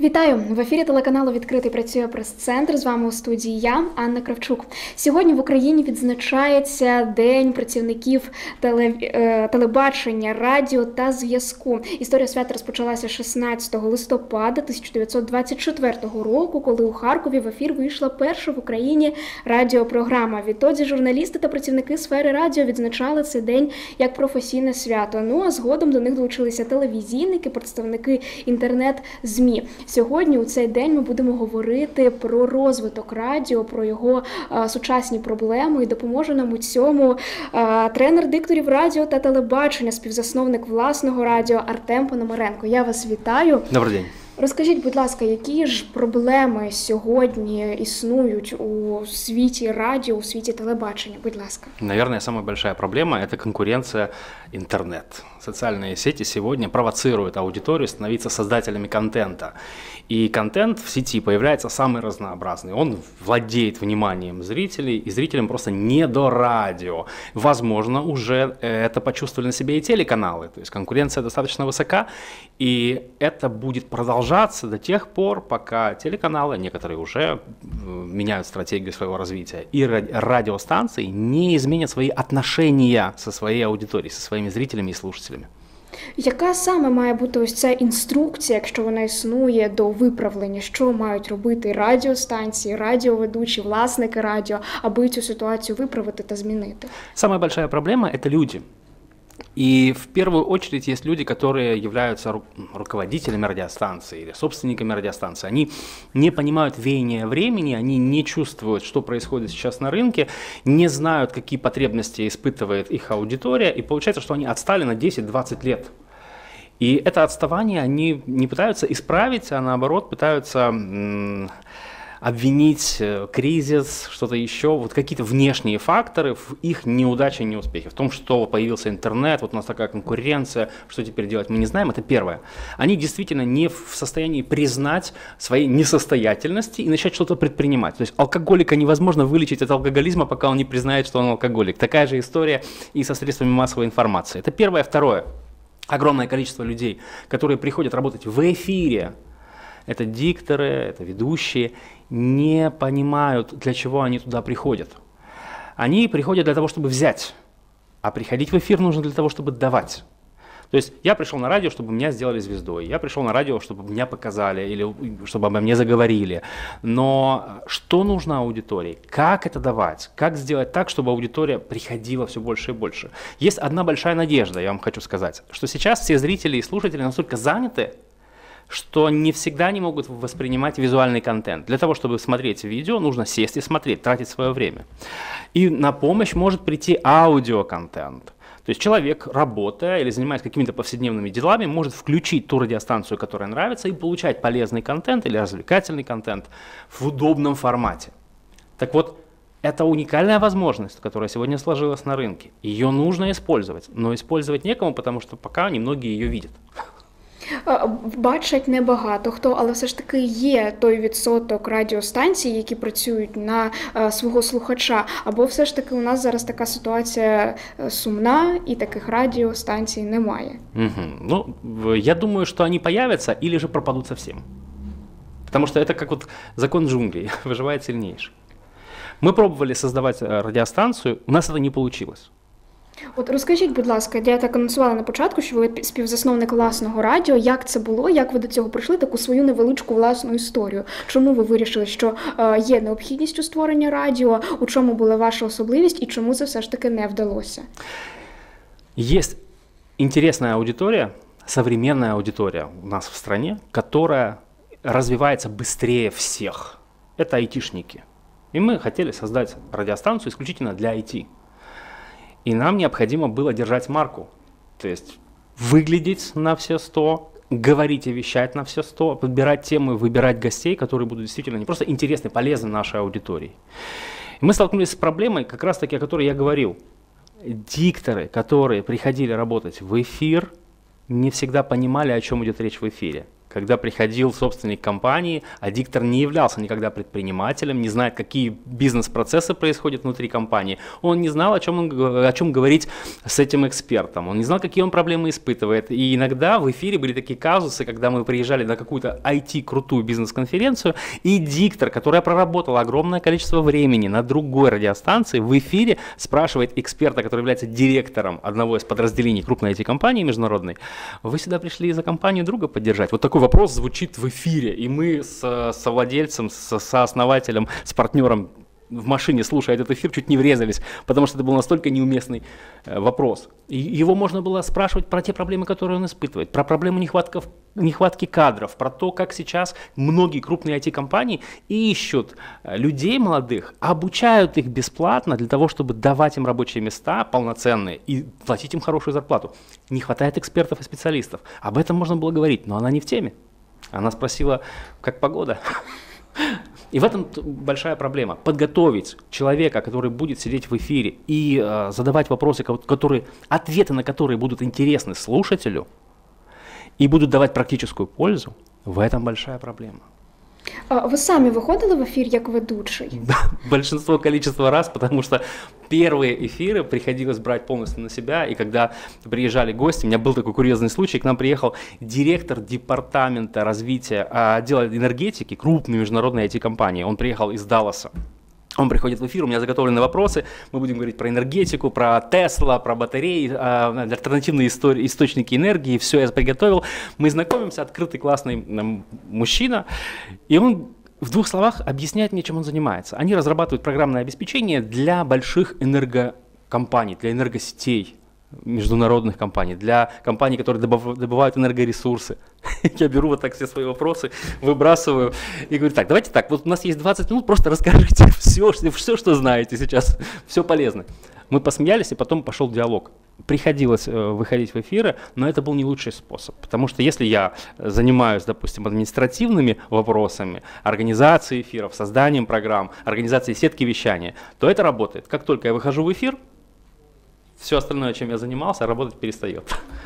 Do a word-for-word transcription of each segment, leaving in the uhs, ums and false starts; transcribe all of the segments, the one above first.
Вітаю! В ефірі телеканалу «Відкритий» працює прес-центр. З вами у студії я, Анна Кравчук. Сьогодні в Україні відзначається День працівників теле... телебачення, радіо та зв'язку. Історія свята розпочалася шістнадцятого листопада тисяча дев'ятсот двадцять четвертого року, коли у Харкові в ефір вийшла перша в Україні радіопрограма. Відтоді журналісти та працівники сфери радіо відзначали цей день як професійне свято. Ну а згодом до них долучилися телевізійники, представники інтернет-ЗМІ. Сьогодні у цей день ми будемо говорити про розвиток радіо, про його а, сучасні проблеми, і допоможе нам у цьому а, тренер дикторів радіо та телебачення, співзасновник власного радіо Артем Пономаренко. Я вас вітаю. Добрий день. Розкажіть, будь ласка, які ж проблеми сьогодні існують у світі радио, у світі телебачення? Будь ласка. Наверное, самая большая проблема – это конкуренция интернет. Социальные сети сегодня провоцируют аудиторию становиться создателями контента. И контент в сети появляется самый разнообразный. Он владеет вниманием зрителей, и зрителям просто не до радио. Возможно, уже это почувствовали на себе и телеканалы. То есть конкуренция достаточно высока, и это будет продолжаться до тех пор, пока телеканалы, некоторые уже меняют стратегию своего развития, и радиостанции не изменят свои отношения со своей аудиторией, со своими зрителями и слушателями. Яка саме має бути ось ця інструкція, якщо вона існує, до виправлення? Що мають робити радіостанції, радіоведучі, власники радіо, аби цю ситуацію виправити та змінити? Самая большая проблема – это люди. И в первую очередь есть люди, которые являются ру- руководителями радиостанции или собственниками радиостанции. Они не понимают веяния времени, они не чувствуют, что происходит сейчас на рынке, не знают, какие потребности испытывает их аудитория, и получается, что они отстали на десять-двадцать лет. И это отставание они не пытаются исправить, а наоборот пытаются м- обвинить кризис, что-то еще, вот какие-то внешние факторы в их неудаче и неуспехе, в том, что появился интернет, вот у нас такая конкуренция, что теперь делать, мы не знаем, это первое. Они действительно не в состоянии признать своей несостоятельности и начать что-то предпринимать. То есть алкоголика невозможно вылечить от алкоголизма, пока он не признает, что он алкоголик. Такая же история и со средствами массовой информации. Это первое. Второе. Огромное количество людей, которые приходят работать в эфире, это дикторы, это ведущие, не понимают, для чего они туда приходят. Они приходят для того, чтобы взять, а приходить в эфир нужно для того, чтобы давать. То есть я пришел на радио, чтобы меня сделали звездой, я пришел на радио, чтобы меня показали или чтобы обо мне заговорили. Но что нужно аудитории? Как это давать? Как сделать так, чтобы аудитория приходила все больше и больше? Есть одна большая надежда, я вам хочу сказать, что сейчас все зрители и слушатели настолько заняты, что не всегда они могут воспринимать визуальный контент. Для того, чтобы смотреть видео, нужно сесть и смотреть, тратить свое время. И на помощь может прийти аудиоконтент. То есть человек, работая или занимаясь какими-то повседневными делами, может включить ту радиостанцию, которая нравится, и получать полезный контент или развлекательный контент в удобном формате. Так вот, это уникальная возможность, которая сегодня сложилась на рынке. Ее нужно использовать, но использовать некому, потому что пока немногие ее видят. Бачать небагато хто, але все ж таки є той відсоток радіостанцій, які працюють на а, свого слухача. Або все ж таки у нас зараз така ситуація сумна, і таких радіостанцій немає. Угу. Ну, я думаю, что они появятся или же пропадут совсем. Потому что это как вот закон джунглей, выживает сильнейший. Мы пробовали создавать радиостанцию, у нас это не получилось. От розкажіть, будь ласка, я так анонсувала на початку, що ви співзасновник власного радіо. Як це було? Як ви до цього прийшли? Таку свою невеличку власну історію. Чому ви вирішили, що е, є необхідність у створенні радіо? У чому була ваша особливість і чому це все ж таки не вдалося? Есть интересная аудитория, современная аудитория у нас в стране, которая развивается быстрее всех. Это айтишники. И мы хотели создать радиостанцию исключительно для ай ти. И нам необходимо было держать марку, то есть выглядеть на все сто, говорить и вещать на все сто, подбирать темы, выбирать гостей, которые будут действительно не просто интересны, полезны нашей аудитории. И мы столкнулись с проблемой, как раз таки, о которой я говорил. Дикторы, которые приходили работать в эфир, не всегда понимали, о чем идет речь в эфире. Когда приходил собственник компании, а диктор не являлся никогда предпринимателем, не знает, какие бизнес-процессы происходят внутри компании. Он не знал, о чем, он, о чем говорить с этим экспертом. Он не знал, какие он проблемы испытывает. И иногда в эфире были такие казусы, когда мы приезжали на какую-то ай ти-крутую бизнес-конференцию, и диктор, которая проработала огромное количество времени на другой радиостанции, в эфире спрашивает эксперта, который является директором одного из подразделений крупной ай ти-компании международной: вы сюда пришли за компанию друга поддержать? Вот такой вопрос звучит в эфире, и мы с совладельцем, с сооснователем, с партнером в машине, слушая этот эфир, чуть не врезались, потому что это был настолько неуместный э, вопрос. И его можно было спрашивать про те проблемы, которые он испытывает, про проблему нехватка, нехватки кадров, про то, как сейчас многие крупные ай ти-компании ищут людей молодых, обучают их бесплатно для того, чтобы давать им рабочие места полноценные и платить им хорошую зарплату. Не хватает экспертов и специалистов. Об этом можно было говорить, но она не в теме. Она спросила, как погода. И в этом большая проблема. Подготовить человека, который будет сидеть в эфире и э, задавать вопросы, которые, ответы на которые будут интересны слушателю и будут давать практическую пользу, в этом большая проблема. А ви самі виходили в ефір як ведучий? Да, большинство количество раз, потому что первые эфиры приходилось брать полностью на себя, и когда приезжали гости, у меня был такой курьезный случай, к нам приехал директор департамента развития отдела энергетики крупной международной ай ти-компании, он приехал из Далласа. Он приходит в эфир, у меня заготовлены вопросы, мы будем говорить про энергетику, про Тесла, про батареи, альтернативные истори- источники энергии, все я приготовил. Мы знакомимся, открытый классный мужчина, и он в двух словах объясняет мне, чем он занимается. Они разрабатывают программное обеспечение для больших энергокомпаний, для энергосетей, международных компаний, для компаний, которые добывают энергоресурсы. Я беру вот так все свои вопросы, выбрасываю и говорю: так, давайте так, вот у нас есть двадцать минут, просто расскажите все, все, что знаете сейчас, все полезно. Мы посмеялись, и потом пошел диалог. Приходилось выходить в эфиры, но это был не лучший способ, потому что если я занимаюсь, допустим, административными вопросами, организацией эфиров, созданием программ, организацией сетки вещания, то это работает. Как только я выхожу в эфир, все остальное, чим я займався, работать перестає.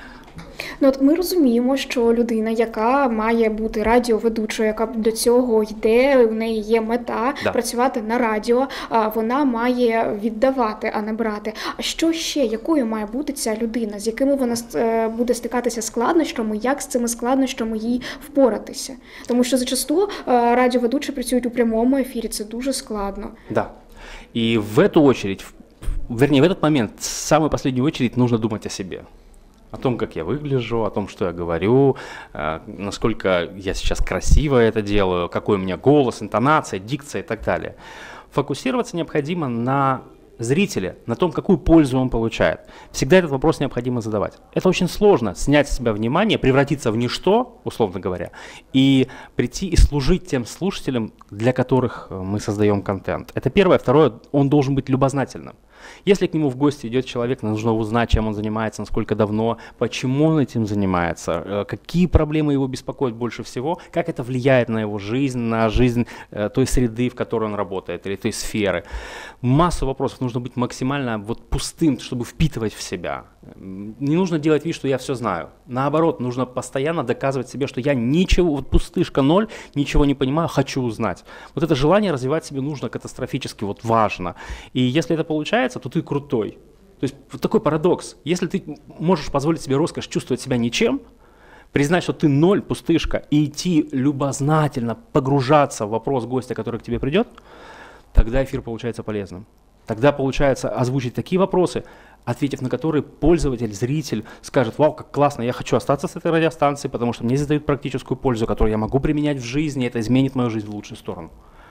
Ну, от ми розуміємо, що людина, яка має бути радіоведучою, яка до цього йде, у неї є мета да. працювати на радіо, вона має віддавати, а не брати. А що ще, якою має бути ця людина, з якими вона буде стикатися складнощами, як з цими складнощами їй впоратися? Тому що зачасту радіоведучі працюють у прямому ефірі, це дуже складно. Да. И в эту очередь, вернее, в этот момент, в самую последнюю очередь, нужно думать о себе. О том, как я выгляжу, о том, что я говорю, э, насколько я сейчас красиво это делаю, какой у меня голос, интонация, дикция и так далее. Фокусироваться необходимо на зрителе, на том, какую пользу он получает. Всегда этот вопрос необходимо задавать. Это очень сложно, снять с себя внимание, превратиться в ничто, условно говоря, и прийти и служить тем слушателям, для которых мы создаем контент. Это первое. Второе, он должен быть любознательным. Если к нему в гости идет человек, нужно узнать, чем он занимается, насколько давно, почему он этим занимается, какие проблемы его беспокоят больше всего, как это влияет на его жизнь, на жизнь той среды, в которой он работает, или той сферы. Массу вопросов, нужно быть максимально вот пустым, чтобы впитывать в себя. Не нужно делать вид, что я все знаю. Наоборот, нужно постоянно доказывать себе, что я ничего, вот пустышка ноль, ничего не понимаю, хочу узнать. Вот это желание развивать себе нужно катастрофически, вот важно. И если это получается, то ты крутой. То есть вот такой парадокс. Если ты можешь позволить себе роскошь чувствовать себя ничем, признать, что ты ноль, пустышка, и идти любознательно погружаться в вопрос гостя, который к тебе придет, тогда эфир получается полезным. Тогда получается озвучить такие вопросы, ответив на которые пользователь, зритель скажет: вау, как классно, я хочу остаться с этой радиостанцией, потому что мне здесь дают практическую пользу, которую я могу применять в жизни, это изменит мою жизнь в лучшую сторону.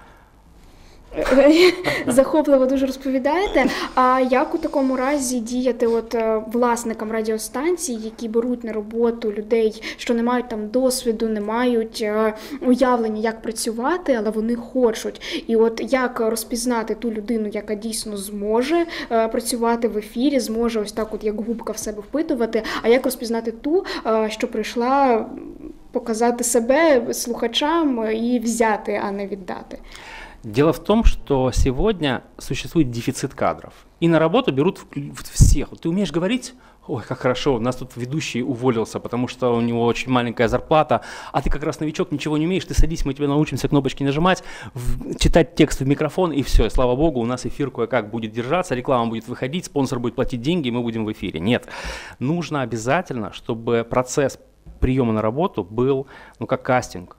Захопливо дуже розповідаєте. А як у такому разі діяти от власникам радіостанцій, які беруть на роботу людей, що не мають там досвіду, не мають уявлення, як працювати, але вони хочуть. І от як розпізнати ту людину, яка дійсно зможе працювати в ефірі, зможе ось так от як губка в себе впитувати, а як розпізнати ту, що прийшла показати себе слухачам і взяти, а не віддати? Дело в том, что сегодня существует дефицит кадров. И на работу берут всех. Ты умеешь говорить? Ой, как хорошо, у нас тут ведущий уволился, потому что у него очень маленькая зарплата, а ты как раз новичок, ничего не умеешь, ты садись, мы тебе научимся кнопочки нажимать, в, читать текст в микрофон, и все, и слава богу, у нас эфир кое-как будет держаться, реклама будет выходить, спонсор будет платить деньги, и мы будем в эфире. Нет, нужно обязательно, чтобы процесс приема на работу был, ну, как кастинг.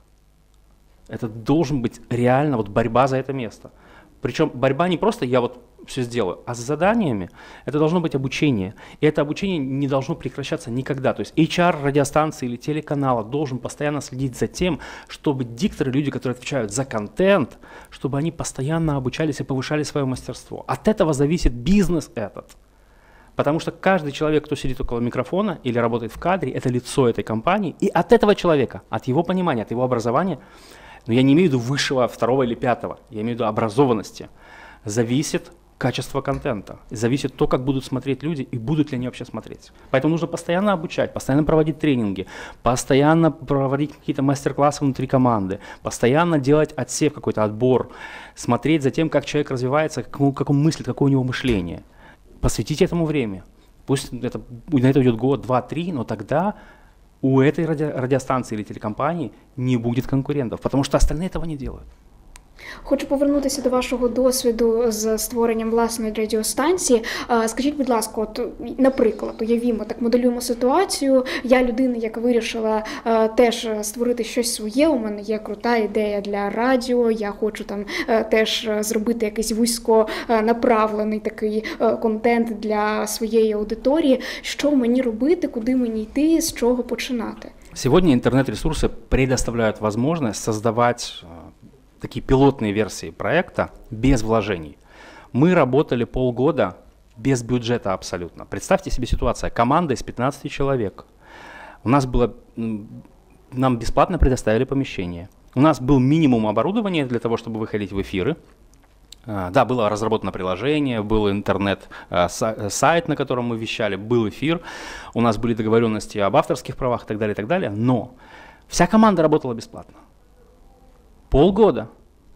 Это должен быть реально вот борьба за это место. Причем борьба не просто я вот все сделаю, а с заданиями это должно быть обучение. И это обучение не должно прекращаться никогда. То есть эйч ар радиостанции или телеканала должен постоянно следить за тем, чтобы дикторы, люди, которые отвечают за контент, чтобы они постоянно обучались и повышали свое мастерство. От этого зависит бизнес этот. Потому что каждый человек, кто сидит около микрофона или работает в кадре, это лицо этой компании. И от этого человека, от его понимания, от его образования, но я не имею в виду высшего, второго или пятого, я имею в виду образованности, зависит качество контента, зависит то, как будут смотреть люди и будут ли они вообще смотреть. Поэтому нужно постоянно обучать, постоянно проводить тренинги, постоянно проводить какие-то мастер-классы внутри команды, постоянно делать отсев, какой-то отбор, смотреть за тем, как человек развивается, как он, как он мыслит, какое у него мышление. Посвятить этому время. Пусть это, на это уйдет год, два, три, но тогда у этой ради, радиостанции или телекомпании не будет конкурентов, потому что остальные этого не делают. Хочу повернутися до вашого досвіду з створенням власної радіостанції. Скажіть, будь ласка, от, наприклад, уявімо, так моделюємо ситуацію. Я людина, яка вирішила теж створити щось своє, у мене є крута ідея для радіо, я хочу там теж зробити якийсь вузько направлений такий контент для своєї аудиторії. Що мені робити, куди мені йти, з чого починати? Сегодня интернет-ресурсы предоставляют возможность создавать такие пилотные версии проекта без вложений. Мы работали полгода без бюджета абсолютно. Представьте себе ситуацию. Команда из пятнадцати человек. У нас было, нам бесплатно предоставили помещение. У нас был минимум оборудования для того, чтобы выходить в эфиры. Да, было разработано приложение, был интернет-сайт, на котором мы вещали, был эфир. У нас были договоренности об авторских правах и так далее, и так далее. Но вся команда работала бесплатно. Полгода.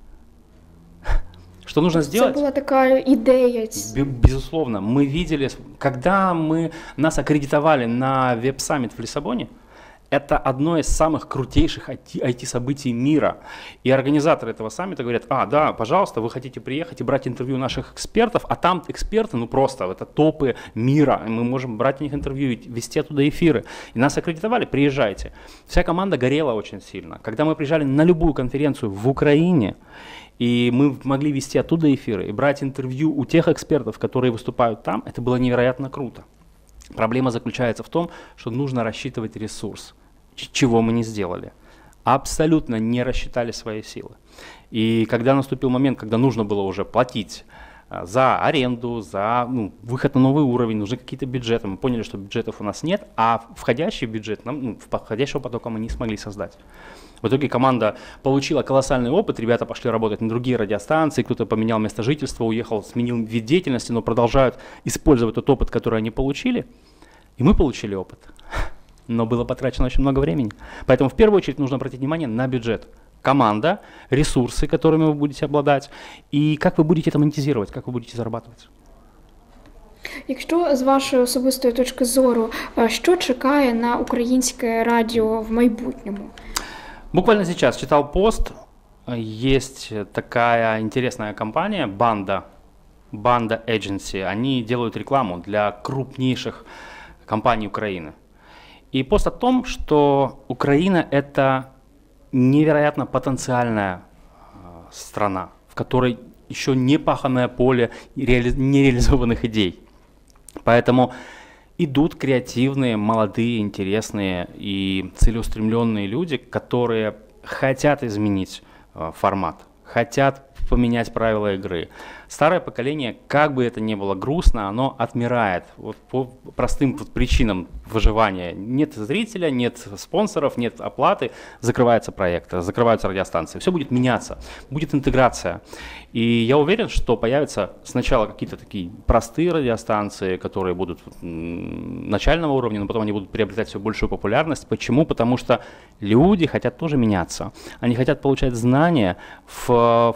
Что нужно сделать? Это была такая идея. Безусловно. Мы видели, когда мы, нас аккредитовали на веб-саммит в Лиссабоне, это одно из самых крутейших ай ти-событий мира. И организаторы этого саммита говорят: а, да, пожалуйста, вы хотите приехать и брать интервью наших экспертов, а там эксперты, ну просто, это топы мира, и мы можем брать у них интервью и вести оттуда эфиры. И нас аккредитовали, приезжайте. Вся команда горела очень сильно. Когда мы приезжали на любую конференцию в Украине, и мы могли вести оттуда эфиры и брать интервью у тех экспертов, которые выступают там, это было невероятно круто. Проблема заключается в том, что нужно рассчитывать ресурс, чего мы не сделали. Абсолютно не рассчитали свои силы. И когда наступил момент, когда нужно было уже платить за аренду, за ну, выход на новый уровень, нужны какие-то бюджеты, мы поняли, что бюджетов у нас нет, а входящий бюджет, нам, ну, входящего потока мы не смогли создать. В итоге команда получила колоссальный опыт, ребята пошли работать на другие радиостанции, кто-то поменял место жительства, уехал, сменил вид деятельности, но продолжают использовать тот опыт, который они получили. И мы получили опыт, но было потрачено очень много времени. Поэтому в первую очередь нужно обратить внимание на бюджет. Команда, ресурсы, которыми вы будете обладать, и как вы будете это монетизировать, как вы будете зарабатывать. Якщо з вашої особистої точки зору, що чекає на українське радіо в майбутньому? Буквально сейчас читал пост, есть такая интересная компания, Банда, Банда Agency, они делают рекламу для крупнейших компаний Украины. И пост о том, что Украина – это невероятно потенциальная страна, в которой еще не паханное поле нереализованных идей. Поэтому идут креативные, молодые, интересные и целеустремленные люди, которые хотят изменить э, формат, хотят поменять правила игры. Старое поколение, как бы это ни было грустно, оно отмирает вот по простым причинам выживания. Нет зрителя, нет спонсоров, нет оплаты, закрывается проект, закрываются радиостанции. Все будет меняться, будет интеграция. И я уверен, что появятся сначала какие-то такие простые радиостанции, которые будут начального уровня, но потом они будут приобретать все большую популярность. Почему? Потому что люди хотят тоже меняться. Они хотят получать знания в, в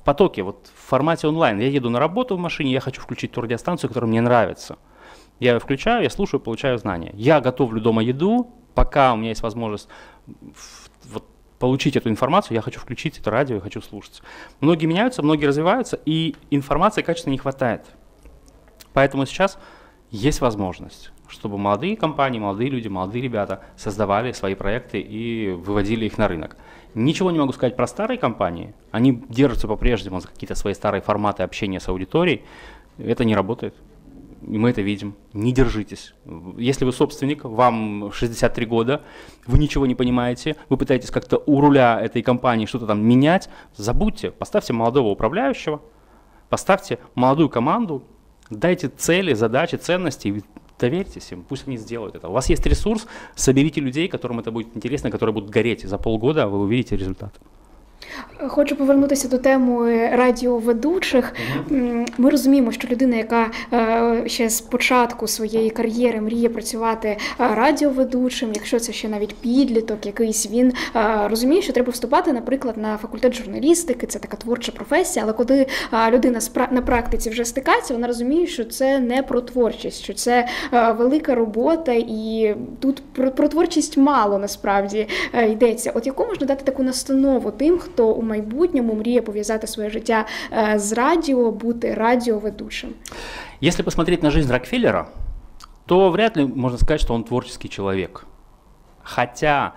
потоке, вот в формате онлайн. Я еду на работу в машине, я хочу включить ту радиостанцию, которая мне нравится. Я ее включаю, я слушаю, получаю знания. Я готовлю дома еду, пока у меня есть возможность вот, получить эту информацию, я хочу включить это радио и хочу слушать. Многие меняются, многие развиваются, и информации качественно не хватает. Поэтому сейчас есть возможность, чтобы молодые компании, молодые люди, молодые ребята создавали свои проекты и выводили их на рынок. Ничего не могу сказать про старые компании. Они держатся по-прежнему за какие-то свои старые форматы общения с аудиторией. Это не работает. И мы это видим. Не держитесь. Если вы собственник, вам шестьдесят три года, вы ничего не понимаете, вы пытаетесь как-то у руля этой компании что-то там менять, забудьте, поставьте молодого управляющего, поставьте молодую команду, дайте цели, задачи, ценности, и доверьтесь им, пусть они сделают это. У вас есть ресурс, соберите людей, которым это будет интересно, которые будут гореть. За полгода вы увидите результат. Хочу повернутися до теми радіоведучих. Mm-hmm. Ми розуміємо, що людина, яка ще з початку своєї кар'єри мріє працювати радіоведучим, якщо це ще навіть підліток якийсь, він розуміє, що треба вступати, наприклад, на факультет журналістики, це така творча професія, але коли людина на практиці вже стикається, вона розуміє, що це не про творчість, що це велика робота, і тут про, про творчість мало насправді йдеться. От яку можна дати таку настанову тим, хто у майбутньому мріє пов'язати своє життя з радіо, бути радиоведущим? Если посмотреть на жизнь Рокфеллера, то вряд ли можно сказать, что он творческий человек. Хотя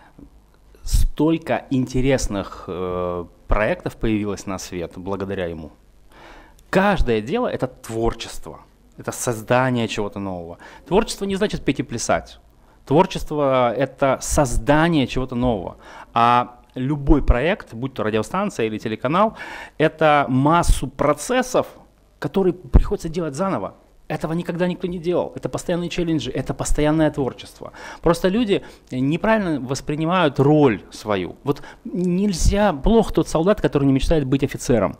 столько интересных э, проектов появилось на свет благодаря ему. Каждое дело – это творчество, это создание чего-то нового. Творчество не значит петь и плясать. Творчество – это создание чего-то нового. А любой проект, будь то радиостанция или телеканал, это массу процессов, которые приходится делать заново. Этого никогда никто не делал. Это постоянные челленджи, это постоянное творчество. Просто люди неправильно воспринимают роль свою. Вот нельзя, плох тот солдат, который не мечтает быть офицером.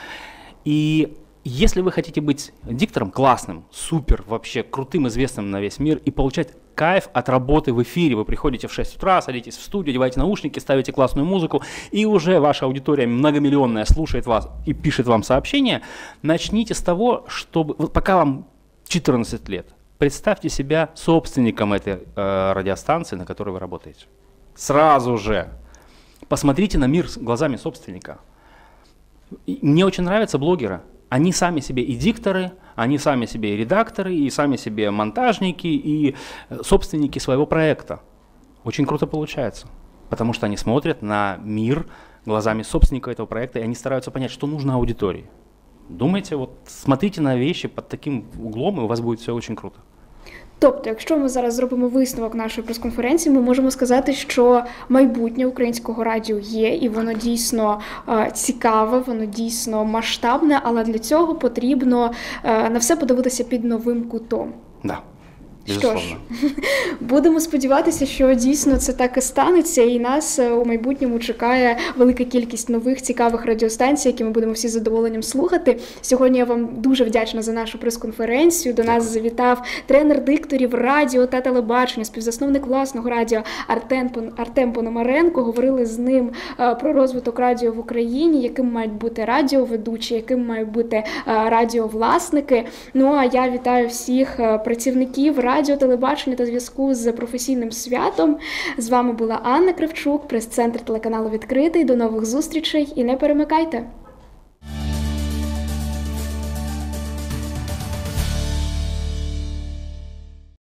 И если вы хотите быть диктором классным, супер, вообще крутым, известным на весь мир и получать кайф от работы в эфире, вы приходите в шесть утра, садитесь в студию, одеваете наушники, ставите классную музыку, и уже ваша аудитория многомиллионная слушает вас и пишет вам сообщения, начните с того, чтобы, вот пока вам четырнадцать лет, представьте себя собственником этой э, радиостанции, на которой вы работаете. Сразу же посмотрите на мир глазами собственника. И мне очень нравятся блогеры. Они сами себе и дикторы, они сами себе и редакторы, и сами себе монтажники, и собственники своего проекта. Очень круто получается, потому что они смотрят на мир глазами собственника этого проекта, и они стараются понять, что нужно аудитории. Думайте, вот смотрите на вещи под таким углом, и у вас будет все очень круто. Тобто, якщо ми зараз зробимо висновок нашої прес-конференції, ми можемо сказати, що майбутнє українського радіо є, і воно дійсно е, цікаве, воно дійсно масштабне, але для цього потрібно е, на все подивитися під новим кутом. Да. Що ж, будемо сподіватися, що дійсно це так і станеться, і нас у майбутньому чекає велика кількість нових цікавих радіостанцій, які ми будемо всі з задоволенням слухати. Сьогодні я вам дуже вдячна за нашу прес-конференцію. До нас завітав тренер дикторів радіо та телебачення, співзасновник власного радіо Артем, Артем Пономаренко. Говорили з ним про розвиток радіо в Україні, яким мають бути радіоведучі, яким мають бути радіовласники. Ну а я вітаю всіх працівників радіо, радіо, телебачення та зв'язку з професійним святом. З вами була Анна Кравчук, прес-центр телеканалу «Відкритий». До нових зустрічей і не перемикайте!